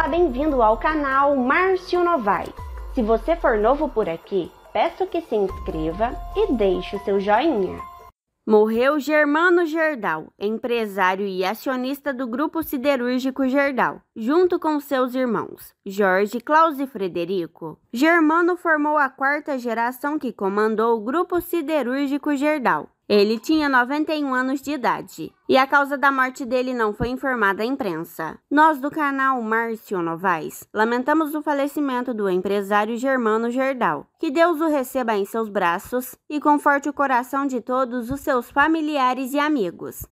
Olá, bem-vindo ao canal Márcio Novaes. Se você for novo por aqui, peço que se inscreva e deixe o seu joinha. Morreu Germano Gerdau, empresário e acionista do Grupo Siderúrgico Gerdau, junto com seus irmãos, Jorge, Klaus e Frederico. Germano formou a quarta geração que comandou o Grupo Siderúrgico Gerdau. Ele tinha 91 anos de idade, e a causa da morte dele não foi informada à imprensa. Nós do canal Márcio Novaes lamentamos o falecimento do empresário Germano Gerdau. Que Deus o receba em seus braços e conforte o coração de todos os seus familiares e amigos.